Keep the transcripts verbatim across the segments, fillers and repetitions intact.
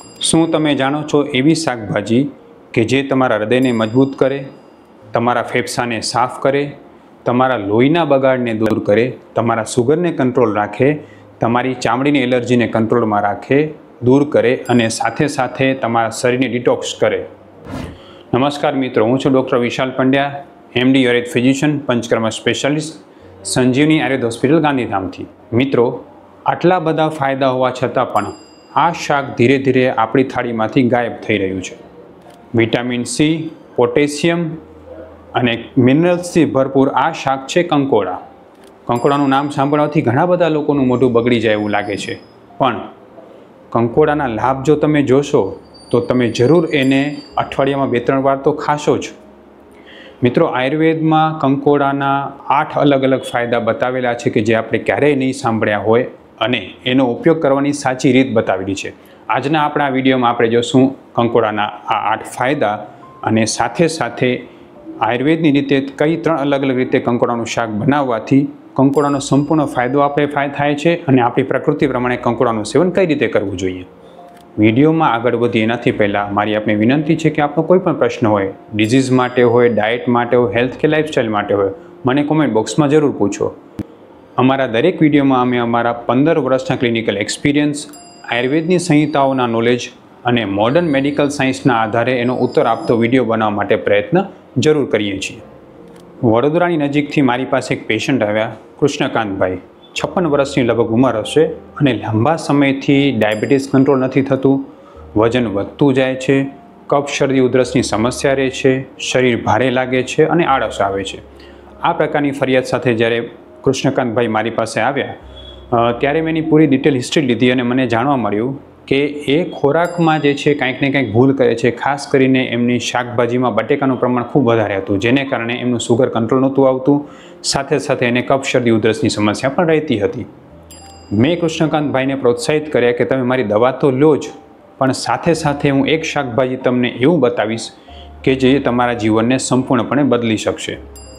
શું તમે જાણો છો એવી શાકભાજી કે જે તમારા હૃદયને મજબૂત કરે, તમારા ફેફસાને સાફ કરે, તમારા લોહીના બગાડને દૂર કરે, તમારા સુગરને કંટ્રોલ રાખે, તમારી ચામડીની એલર્જીને કંટ્રોલમાં રાખે, દૂર કરે અને સાથે સાથે તમારા શરીરને ડિટોક્સ કરે? નમસ્કાર મિત્રો, હું છું doctor Vishal Pandya, MD Ayurveda physician, panchakarma specialist, Sanjivani Ayurveda hospital, ગાંધીધામથી. મિત્રો, આટલા બધા ફાયદા હોવા છતાં પણ આ શાક ધીરે ધીરે આપણી થાળીમાંથી ગાયબ થઈ રહ્યું છે. વિટામિન સી, પોટેશિયમ અને મિનરલ્સથી ભરપૂર આ શાક છે કંકોડા. કંકોડાનું નામ સાંભળવાથી ઘણા બધા લોકોનું મોઢું બગડી જાય એવું લાગે છે, પણ કંકોડાના લાભ જો તમે જોશો તો તમે જરૂર એને અઠવાડિયામાં બે ત્રણ વાર તો ખાશો જ. મિત્રો, આયુર્વેદમાં કંકોડાના આઠ અલગ અલગ ફાયદા બતાવેલા છે કે જે આપણે ક્યારેય નહીં સાંભળ્યા હોય અને એનો ઉપયોગ કરવાની સાચી રીત બતાવેલી છે. આજના આપણા વિડીયોમાં આપણે જોશું કંકોડાના આ આઠ ફાયદા અને સાથે સાથે આયુર્વેદની રીતે કઈ ત્રણ અલગ અલગ રીતે કંકોડાનું શાક બનાવવાથી કંકોડાનો સંપૂર્ણ ફાયદો આપણે થાય છે અને આપણી પ્રકૃતિ પ્રમાણે કંકોડાનું સેવન કઈ રીતે કરવું જોઈએ. વિડીયોમાં આગળ વધી એનાથી પહેલાં મારી આપને વિનંતી છે કે આપનો કોઈ પણ પ્રશ્ન હોય, ડિઝીઝ માટે હોય, ડાયટ માટે હોય, હેલ્થ કે લાઇફસ્ટાઈલ માટે હોય, મને કોમેન્ટ બોક્સમાં જરૂર પૂછો. અમારા દરેક વિડીયોમાં અમે અમારા પંદર વર્ષના ક્લિનિકલ એક્સપિરિયન્સ, આયુર્વેદની સંહિતાઓના નોલેજ અને મોડર્ન મેડિકલ સાયન્સના આધારે એનો ઉત્તર આપતો વિડીયો બનાવવા માટે પ્રયત્ન જરૂર કરીએ છીએ. વડોદરાની નજીકથી મારી પાસે એક પેશન્ટ આવ્યા, કૃષ્ણકાંતભાઈ. છપ્પન વર્ષની લગભગ ઉંમર હશે અને લાંબા સમયથી ડાયાબિટીસ કંટ્રોલ નથી થતું, વજન વધતું જાય છે, કફ શરદી ઉધરસની સમસ્યા રહે છે, શરીર ભારે લાગે છે અને આળસ આવે છે. આ પ્રકારની ફરિયાદ સાથે જ્યારે કૃષ્ણકાંતભાઈ મારી પાસે આવ્યા ત્યારે મેં એની પૂરી ડિટેલ હિસ્ટ્રી લીધી અને મને જાણવા મળ્યું કે એ ખોરાકમાં જે છે કાંઈક ને કાંઈક ભૂલ કરે છે. ખાસ કરીને એમની શાકભાજીમાં બટેકાનું પ્રમાણ ખૂબ વધારે હતું, જેને કારણે એમનું સુગર કંટ્રોલ નહોતું આવતું, સાથે સાથે એને કફ શરદી ઉધરસની સમસ્યા પણ રહેતી હતી. મેં કૃષ્ણકાંતભાઈને પ્રોત્સાહિત કર્યા કે તમે મારી દવા તો લો જ, પણ સાથે સાથે હું એક શાકભાજી તમને એવું બતાવીશ કે જે તમારા જીવનને સંપૂર્ણપણે બદલી શકશે.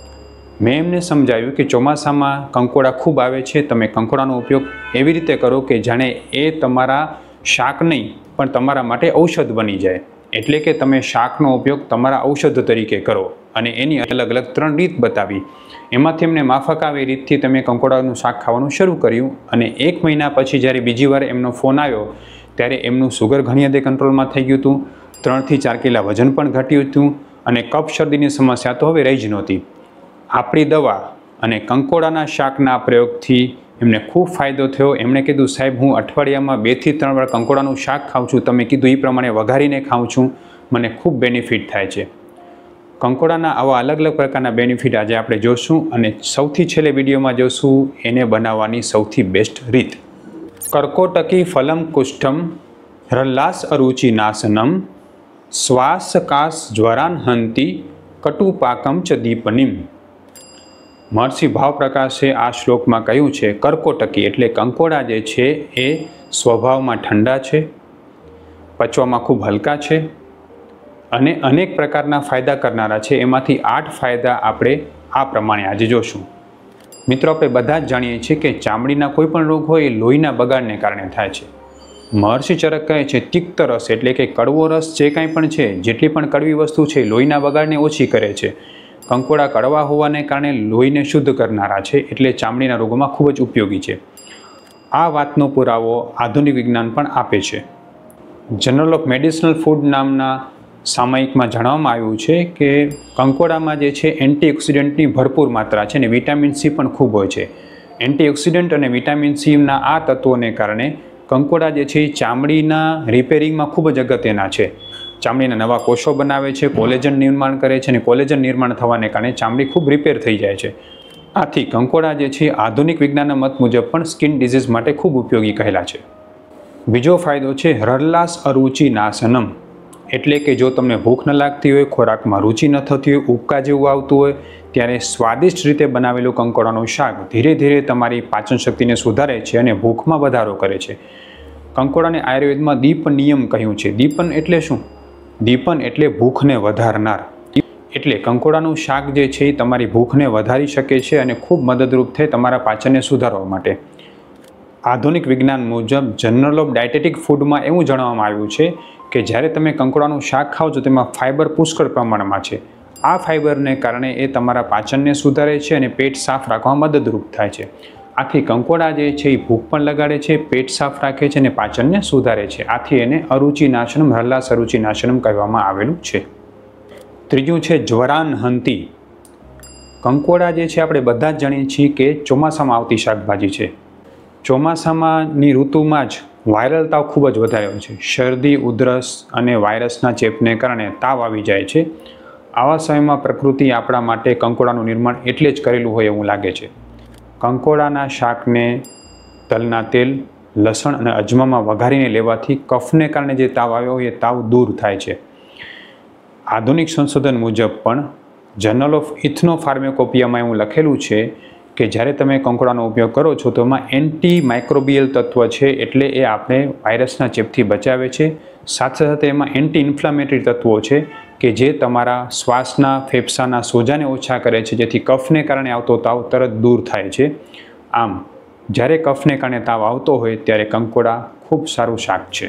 મેં એમને સમજાવ્યું કે ચોમાસામાં કંકોડા ખૂબ આવે છે, તમે કંકોડાનો ઉપયોગ એવી રીતે કરો કે જાણે એ તમારા શાક નહીં પણ તમારા માટે ઔષધ બની જાય. એટલે કે તમે શાકનો ઉપયોગ તમારા ઔષધ તરીકે કરો અને એની અલગ અલગ ત્રણ રીત બતાવી. એમાંથી એમને માફક આવે એ રીતથી તમે કંકોડાનું શાક ખાવાનું શરૂ કર્યું અને એક મહિના પછી જ્યારે બીજી વાર એમનો ફોન આવ્યો ત્યારે એમનું સુગર ઘણી હદે કંટ્રોલમાં થઈ ગયું હતું, ત્રણથી ચાર કિલા વજન પણ ઘટ્યું હતું અને કફ શરદીની સમસ્યા તો હવે રહી જ નહોતી. આપણી દવા અને કંકોડાના શાકના પ્રયોગથી એમને ખૂબ ફાયદો થયો. એમણે કીધું, સાહેબ, હું અઠવાડિયામાં બેથી ત્રણ વાર કંકોડાનું શાક ખાઉં છું, તમે કીધું એ પ્રમાણે વઘારીને ખાઉં છું, મને ખૂબ બેનિફિટ થાય છે. કંકોડાના આવા અલગ અલગ પ્રકારના બેનિફિટ આજે આપણે જોશું અને સૌથી છેલ્લે વિડીયોમાં જોશું એને બનાવવાની સૌથી બેસ્ટ રીત. કર્કોટકી ફલમ કુષ્ઠમ હ્રલ્લાસ અરુચિ નાશનમ શ્વાસ કાસ જ્વરાન હંતિ કટુપાકમ ચ દીપનિમ. મહર્ષિ ભાવપ્રકાશે આ શ્લોકમાં કહ્યું છે, કર્કોટકી એટલે કંકોડા જે છે એ સ્વભાવમાં ઠંડા છે, પચવામાં ખૂબ હલકા છે અને અનેક પ્રકારના ફાયદા કરનારા છે. એમાંથી આઠ ફાયદા આપણે આ પ્રમાણે આજે જોશું. મિત્રો, આપણે બધા જ જાણીએ છીએ કે ચામડીના કોઈ પણ રોગ હોય એ લોહીના બગાડને કારણે થાય છે. મહર્ષિ ચરક કહે છે, તિક્ત રસ એટલે કે કડવો રસ જે કાંઈ પણ છે, જેટલી પણ કડવી વસ્તુ છે, લોહીના બગાડને ઓછી કરે છે. કંકોડા કડવા હોવાને કારણે લોહીને શુદ્ધ કરનારા છે, એટલે ચામડીના રોગોમાં ખૂબ જ ઉપયોગી છે. આ વાતનો પુરાવો આધુનિક વિજ્ઞાન પણ આપે છે. જનરલ ઓફ મેડિસિનલ ફૂડ નામના સામયિકમાં જણાવવામાં આવ્યું છે કે કંકોડામાં જે છે એન્ટીઓક્સિડન્ટની ભરપૂર માત્રા છે અને વિટામિન સી પણ ખૂબ હોય છે. એન્ટીઓક્સિડન્ટ અને વિટામિન સીના આ તત્વોને કારણે કંકોડા જે છે એ ચામડીના રિપેરિંગમાં ખૂબ જ અગત્યના છે. ચામડીના નવા કોષો બનાવે છે, કોલેજન નિર્માણ કરે છે અને કોલેજન નિર્માણ થવાને કારણે ચામડી ખૂબ રિપેર થઈ જાય છે. આથી કંકોડા જે છે આધુનિક વિજ્ઞાનના મત મુજબ પણ સ્કિન ડિઝીઝ માટે ખૂબ ઉપયોગી કહેલા છે. બીજો ફાયદો છે હ્રલ્લાસ અરુચિ નાશનમ એટલે કે જો તમને ભૂખ ન લાગતી હોય, ખોરાકમાં રુચિ ન થતી હોય, ઉબકા જેવું આવતું હોય, ત્યારે સ્વાદિષ્ટ રીતે બનાવેલું કંકોડાનું શાક ધીરે ધીરે તમારી પાચન શક્તિને સુધારે છે અને ભૂખમાં વધારો કરે છે. કંકોડાને આયુર્વેદમાં દીપ નિયમ કહ્યું છે. દીપન એટલે શું? દીપન એટલે ભૂખને વધારનાર. એટલે કંકોડાનું શાક જે છે એ તમારી ભૂખને વધારી શકે છે અને ખૂબ મદદરૂપ થાય તમારા પાચનને સુધારવા માટે. આધુનિક વિજ્ઞાન મુજબ જર્નલ ઓફ ડાયટેટિક ફૂડમાં એવું જણાવવામાં આવ્યું છે કે જ્યારે તમે કંકોડાનું શાક ખાઓ છો તેમાં ફાઇબર પુષ્કળ પ્રમાણમાં છે. આ ફાઇબરને કારણે એ તમારા પાચનને સુધારે છે અને પેટ સાફ રાખવામાં મદદરૂપ થાય છે. આથી કંકોડા જે છે એ ભૂખ પણ લગાડે છે, પેટ સાફ રાખે છે અને પાચનને સુધારે છે. આથી એને અરુચિ નાશનમ હરલાસ અરુચિ નાશનમ કહેવામાં આવેલું છે. ત્રીજું છે જ્વરાનહંતી. કંકોડા જે છે આપણે બધા જ જાણીએ છીએ કે ચોમાસામાં આવતી શાકભાજી છે. ચોમાસામાંની ઋતુમાં જ વાયરલ તાવ ખૂબ જ વધારે હોય છે. શરદી, ઉધરસ અને વાયરસના ચેપને કારણે તાવ આવી જાય છે. આવા સમયમાં પ્રકૃતિ આપણા માટે કંકોડાનું નિર્માણ એટલે જ કરેલું હોય એવું લાગે છે. કંકોડાના શાકને તલના તેલ, લસણ અને અજમામાં વઘારીને લેવાથી કફને કારણે જે તાવ આવ્યો હોય એ તાવ દૂર થાય છે. આધુનિક સંશોધન મુજબ પણ જર્નલ ઓફ ઇથ્નોફાર્મેકોપિયામાં એવું લખેલું છે કે જ્યારે તમે કંકોડાનો ઉપયોગ કરો છો તો એમાં એન્ટી માઇક્રોબિયલ તત્વ છે, એટલે એ આપણે વાયરસના ચેપથી બચાવે છે. સાથે સાથે એમાં એન્ટી ઇન્ફ્લામેટરી તત્વો છે કે જે તમારા શ્વાસના ફેફસાના સોજાને ઓછા કરે છે, જેથી કફને કારણે આવતો તાવ તરત દૂર થાય છે. આમ જ્યારે કફને કારણે તાવ આવતો હોય ત્યારે કંકોડા ખૂબ સારું શાક છે.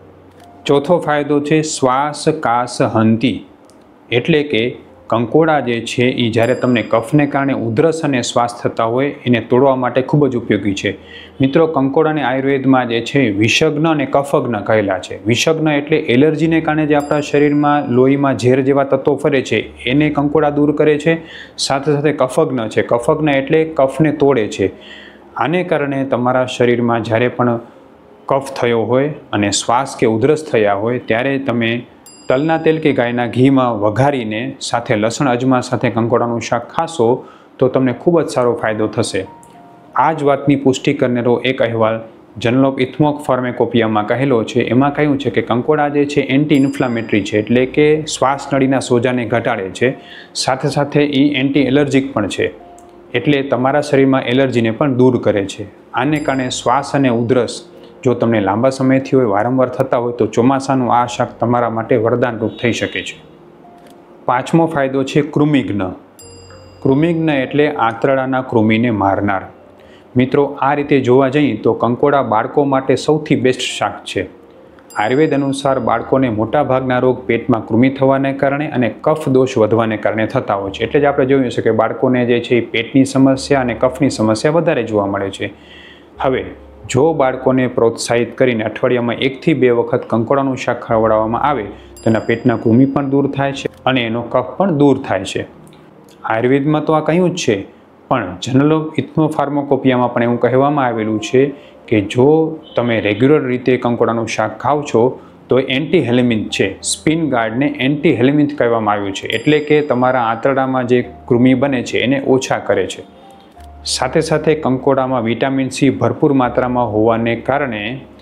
ચોથો ફાયદો છે શ્વાસ કાસ હંતી. એટલે કે કંકોડા જે છે એ જ્યારે તમને કફને કારણે ઉધરસ અને શ્વાસ થતા હોય એને તોડવા માટે ખૂબ જ ઉપયોગી છે. મિત્રો, કંકોડાને આયુર્વેદમાં જે છે વિષગ્ન અને કફગ્ન કહેલા છે. વિષગ્ન એટલે એલર્જીને કારણે જે આપણા શરીરમાં લોહીમાં ઝેર જેવા તત્વો ફરે છે એને કંકોડા દૂર કરે છે. સાથે સાથે કફગ્ન છે. કફગ્ન એટલે કફને તોડે છે. આને કારણે તમારા શરીરમાં જ્યારે પણ કફ થયો હોય અને શ્વાસ કે ઉધરસ થયા હોય ત્યારે તમે તલના તેલ કે ગાયના ઘીમાં વઘારીને સાથે લસણ અજમા સાથે કંકોડાનું શાક ખાશો તો તમને ખૂબ જ સારો ફાયદો થશે. આ જ વાતની પુષ્ટિ કરનારો એક અહેવાલ જર્નલ ઓફ ઇથ્નોફાર્મેકોપિયામાં કહેલો છે. એમાં કહ્યું છે કે કંકોડા જે છે એન્ટી ઇન્ફ્લામેટરી છે, એટલે કે શ્વાસ નળીના સોજાને ઘટાડે છે. સાથે સાથે એ એન્ટી એલર્જીક પણ છે, એટલે તમારા શરીરમાં એલર્જીને પણ દૂર કરે છે. આને કારણે શ્વાસ અને ઉધરસ જો તમને લાંબા સમયથી હોય, વારંવાર થતા હોય તો ચોમાસાનું આ શાક તમારા માટે વરદાનરૂપ થઈ શકે છે. પાંચમો ફાયદો છે કૃમિઘ્ન. કૃમિઘ્ન એટલે આંતરડાના કૃમિને મારનાર. મિત્રો, આ રીતે જોવા જઈએ તો કંકોડા બાળકો માટે સૌથી બેસ્ટ શાક છે. આયુર્વેદ અનુસાર બાળકોને મોટાભાગના રોગ પેટમાં કૃમિ થવાને કારણે અને કફ દોષ વધવાને કારણે થતા હોય છે. એટલે જ આપણે જોયું છે કે બાળકોને જે છે એ પેટની સમસ્યા અને કફની સમસ્યા વધારે જોવા મળે છે. હવે જો બાળકોને પ્રોત્સાહિત કરીને અઠવાડિયામાં એકથી બે વખત કંકોડાનું શાક ખવડાવવામાં આવે તો એના પેટના કૃમિ પણ દૂર થાય છે અને એનો કફ પણ દૂર થાય છે. આયુર્વેદમાં તો આ કહ્યું જ છે, પણ જર્નલ ઓફ ઇથ્નોફાર્મેકોપિયામાં પણ એવું કહેવામાં આવેલું છે કે જો તમે રેગ્યુલર રીતે કંકોડાનું શાક ખાવ છો તો એન્ટી હેલેમિન્થ છે. સ્પિન ગાર્ડને એન્ટી હેલેમિન્થ કહેવામાં આવ્યું છે, એટલે કે તમારા આંતરડામાં જે કૃમિ બને છે એને ઓછા કરે છે. સાથે સાથે કંકોડામાં વિટામિન સી ભરપૂર માત્રામાં હોવાને કારણે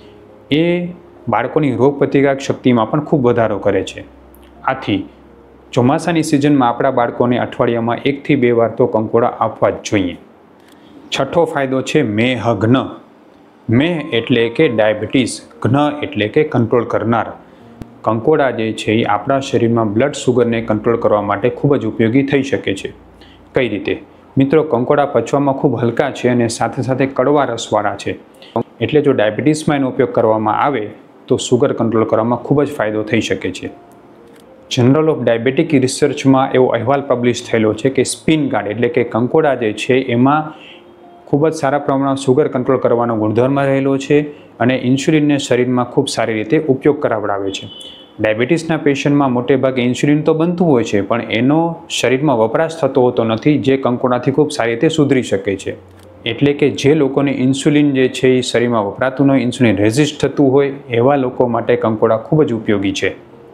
એ બાળકોની રોગપ્રતિકારક શક્તિમાં પણ ખૂબ વધારો કરે છે. આથી ચોમાસાની સિઝનમાં આપણા બાળકોને અઠવાડિયામાં એકથી બે વાર તો કંકોડા આપવા જ જોઈએ. છઠ્ઠો ફાયદો છે મેહઘ્ન. મેહ એટલે કે ડાયાબિટીસ, ઘ્ન એટલે કે કંટ્રોલ કરનાર. કંકોડા જે છે એ આપણા શરીરમાં બ્લડ સુગરને કંટ્રોલ કરવા માટે ખૂબ જ ઉપયોગી થઈ શકે છે. કઈ રીતે? મિત્રો, કંકોડા પચવામાં ખૂબ હલકા છે અને સાથે સાથે કડવા રસવાળા છે, એટલે જો ડાયાબિટીસમાં એનો ઉપયોગ કરવામાં આવે તો સુગર કંટ્રોલ કરવામાં ખૂબ જ ફાયદો થઈ શકે છે. જર્નલ ઓફ ડાયાબિટીક રિસર્ચમાં એવો અહેવાલ પબ્લિશ થયેલો છે કે સ્પિન ગાર્ડ એટલે કે કંકોડા જે છે એમાં ખૂબ જ સારા પ્રમાણમાં સુગર કંટ્રોલ કરવાનો ગુણધર્મ રહેલો છે અને ઇન્સ્યુલિનને શરીરમાં ખૂબ સારી રીતે ઉપયોગ કરાવડાવે છે. ડાયાબિટીસના પેશન્ટમાં મોટે ભાગે ઇન્સ્યુલિન તો બનતું હોય છે, પણ એનો શરીરમાં વપરાશ થતો હોતો નથી, જે કંકોડાથી ખૂબ સારી રીતે સુધરી શકે છે. એટલે કે જે લોકોને ઇન્સ્યુલિન જે છે એ શરીરમાં વપરાતું હોય, ઇન્સ્યુલિન રેઝિસ્ટ થતું હોય, એવા લોકો માટે કંકોડા ખૂબ જ ઉપયોગી છે.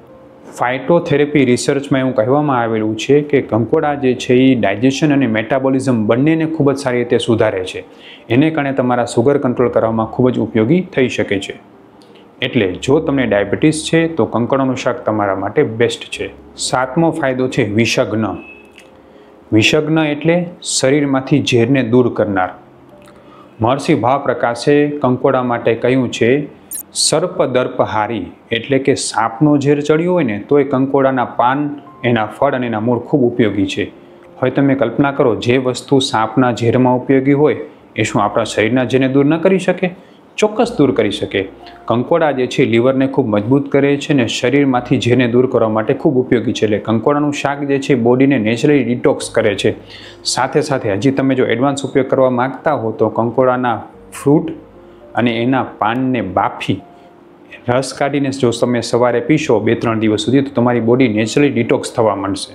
ફાઇટોથેરેપી રિસર્ચમાં એવું કહેવામાં આવેલું છે કે કંકોડા જે છે એ ડાયજેશન અને મેટાબોલિઝમ બંનેને ખૂબ જ સારી રીતે સુધારે છે. એને કારણે તમારા સુગર કંટ્રોલ કરવામાં ખૂબ જ ઉપયોગી થઈ શકે છે. એટલે જો તમને ડાયાબિટીસ છે તો કંકોડાનું શાક તમારા માટે બેસ્ટ છે. સાતમો ફાયદો છે વિષગ્ન. વિષગ્ન એટલે શરીરમાંથી ઝેરને દૂર કરનાર. મહર્ષિ ભાવપ્રકાશે કંકોડા માટે કહ્યું છે સર્પદર્પહારી, એટલે કે સાપનો ઝેર ચડ્યો હોય ને તો એ કંકોડાના પાન, એના ફળ અને એના મૂળ ખૂબ ઉપયોગી છે. હવે તમે કલ્પના કરો, જે વસ્તુ સાપના ઝેરમાં ઉપયોગી હોય એ શું આપણા શરીરના જેને દૂર ન કરી શકે? ચોક્કસ દૂર કરી શકે. કંકોડા જે છે લીવરને ખૂબ મજબૂત કરે છે અને શરીરમાંથી જેને દૂર કરવા માટે ખૂબ ઉપયોગી છે. એટલે કંકોડાનું શાક જે છે બોડીને નેચરલી ડિટોક્સ કરે છે. સાથે સાથે હજી તમે જો એડવાન્સ ઉપયોગ કરવા માગતા હો તો કંકોડાના ફ્રૂટ અને એના પાનને બાફી રસ કાઢીને જો તમે સવારે પીશો બે ત્રણ દિવસ સુધી તો તમારી બોડી નેચરલી ડિટોક્સ થવા માંડશે.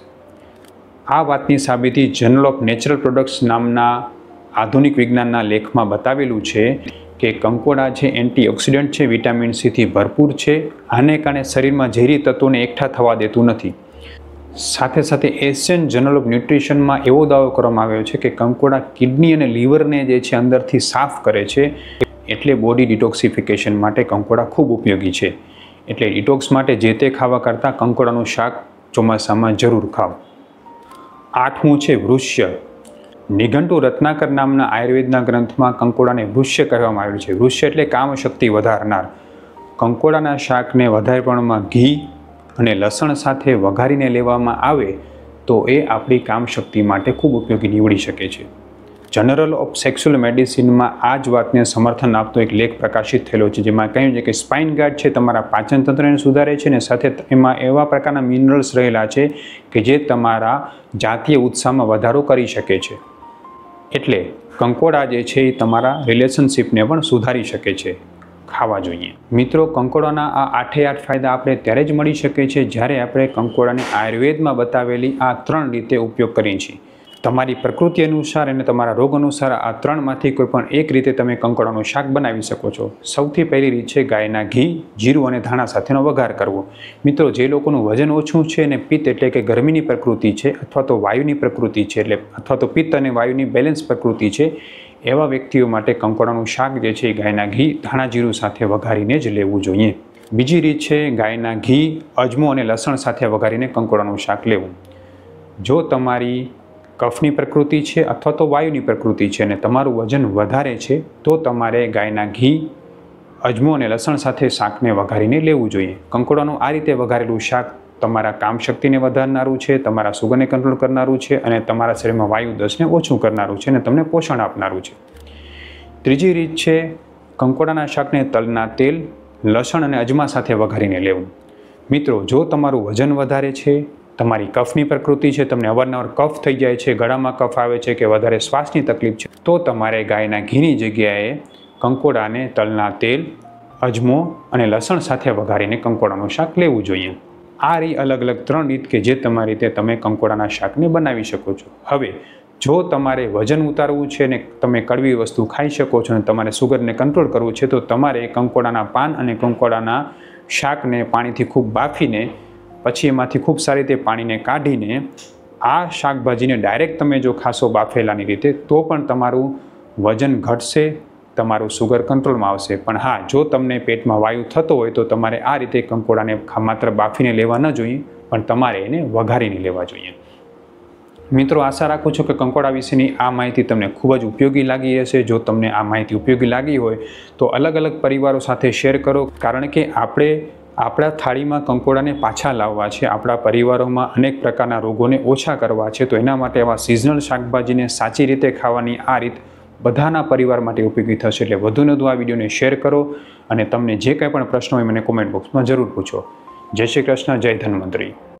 આ વાતની સાબિતી જર્નલ ઓફ નેચરલ પ્રોડક્ટ્સ નામના આધુનિક વિજ્ઞાનના લેખમાં બતાવેલું છે કે કંકોડા છે એન્ટીઓક્સિડન્ટ છે, વિટામિન સીથી ભરપૂર છે. આને કારણે શરીરમાં ઝેરી તત્વોને એકઠા થવા દેતું નથી. સાથે સાથે એશિયન જર્નલ ઓફ ન્યુટ્રિશનમાં એવો દાવો કરવામાં આવ્યો છે કે કંકોડા કિડની અને લીવરને જે છે અંદરથી સાફ કરે છે. એટલે બોડી ડિટોક્સિફિકેશન માટે કંકોડા ખૂબ ઉપયોગી છે. એટલે ડિટોક્સ માટે જે તે ખાવા કરતાં કંકોડાનું શાક ચોમાસામાં જરૂર ખાવ. આઠમું છે વૃષ્ય. નિઘંટુ રત્નાકર નામના આયુર્વેદના ગ્રંથમાં કંકોડાને વૃષ્ય કહેવામાં આવ્યું છે. વૃષ્ય એટલે કામશક્તિ વધારનાર. કંકોડાના શાકને વધારે પ્રમાણમાં ઘી અને લસણ સાથે વઘારીને લેવામાં આવે તો એ આપણી કામશક્તિ માટે ખૂબ ઉપયોગી નીવડી શકે છે. જર્નલ ઓફ સેક્સ્યુઅલ મેડિસિનમાં આ જ વાતને સમર્થન આપતો એક લેખ પ્રકાશિત થયેલો છે, જેમાં કહ્યું છે કે સ્પાઇન ગાર્ડ છે તમારા પાચન તંત્રને સુધારે છે અને સાથે એમાં એવા પ્રકારના મિનરલ્સ રહેલા છે કે જે તમારા જાતીય ઉત્સાહમાં વધારો કરી શકે છે. એટલે કંકોડા જે છે એ તમારા રિલેશનશિપને પણ સુધારી શકે છે. ખાવા જોઈએ. મિત્રો, કંકોડાના આ આઠે આઠ ફાયદા આપણે ત્યારે જ મળી શકે છે જ્યારે આપણે કંકોડાને આયુર્વેદમાં બતાવેલી આ ત્રણ રીતે ઉપયોગ કરીએ છીએ. તમારી પ્રકૃતિ અનુસાર અને તમારા રોગ અનુસાર આ ત્રણમાંથી કોઈ પણ એક રીતે તમે કંકોડાનું શાક બનાવી શકો છો. સૌથી પહેલી રીત છે ગાયના ઘી, જીરું અને ધાણા સાથેનો વઘાર કરવો. મિત્રો, જે લોકોનું વજન ઓછું છે અને પિત્ત એટલે કે ગરમીની પ્રકૃતિ છે અથવા તો વાયુની પ્રકૃતિ છે એટલે અથવા તો પિત્ત અને વાયુની બેલેન્સ પ્રકૃતિ છે એવા વ્યક્તિઓ માટે કંકોડાનું શાક જે છે એ ગાયના ઘી, ધાણા, જીરું સાથે વઘારીને જ લેવું જોઈએ. બીજી રીત છે ગાયના ઘી, અજમો અને લસણ સાથે વઘારીને કંકોડાનું શાક લેવું. જો તમારી કફની પ્રકૃતિ છે અથવા તો વાયુની પ્રકૃતિ છે અને તમારું વજન વધારે છે તો તમારે ગાયના ઘી, અજમો અને લસણ સાથે શાકને વઘારીને લેવું જોઈએ. કંકોડાનું આ રીતે વઘારેલું શાક તમારા કામશક્તિને વધારનારું છે, તમારા સુગરને કંટ્રોલ કરનારું છે અને તમારા શરીરમાં વાયુ દસને ઓછું કરનારું છે અને તમને પોષણ આપનારું છે. ત્રીજી રીત છે કંકોડાના શાકને તલના તેલ, લસણ અને અજમા સાથે વઘારીને લેવું. મિત્રો, જો તમારું વજન વધારે છે, તમારી કફની પ્રકૃતિ છે, તમને અવારનવાર કફ થઈ જાય છે, ગળામાં કફ આવે છે કે વધારે શ્વાસની તકલીફ છે તો તમારે ગાયના ઘીની જગ્યાએ કંકોડાને તલના તેલ, અજમો અને લસણ સાથે વઘારીને કંકોડાનું શાક લેવું જોઈએ. આ રહી અલગ અલગ ત્રણ રીત કે જે તમારી રીતે તમે કંકોડાના શાકને બનાવી શકો છો. હવે જો તમારે વજન ઉતારવું છે ને તમે કડવી વસ્તુ ખાઈ શકો છો અને તમારે સુગરને કંટ્રોલ કરવું છે તો તમારે કંકોડાના પાન અને કંકોડાના શાકને પાણીથી ખૂબ બાફીને પછી એમાંથી ખૂબ સારી રીતે પાણીને કાઢીને આ શાકભાજીને ડાયરેક્ટ તમે જો ખાશો બાફેલાની રીતે તો પણ તમારું વજન ઘટશે, તમારું સુગર કંટ્રોલમાં આવશે. પણ હા, જો તમને પેટમાં વાયુ થતો હોય તો તમારે આ રીતે કંકોડાને માત્ર બાફીને લેવા ન જોઈએ પણ તમારે એને વઘારીને લેવા જોઈએ. મિત્રો, આશા રાખું છું કે કંકોડા વિશેની આ માહિતી તમને ખૂબ જ ઉપયોગી લાગી હશે. જો તમને આ માહિતી ઉપયોગી લાગી હોય તો અલગ અલગ પરિવારો સાથે શેર કરો, કારણ કે આપણે આપણા થાળીમાં કંકોડાને પાછા લાવવા છે, આપણા પરિવારોમાં અનેક પ્રકારના રોગોને ઓછા કરવા છે. તો એના માટે આવા સિઝનલ શાકભાજીને સાચી રીતે ખાવાની આ રીત બધાના પરિવાર માટે ઉપયોગી થશે. એટલે વધુને વધુ આ વિડીયોને શેર કરો અને તમને જે કંઈ પણ પ્રશ્ન હોય મને કોમેન્ટ બોક્સમાં જરૂર પૂછો. જય શ્રી કૃષ્ણ, જય ધન્વંતરી.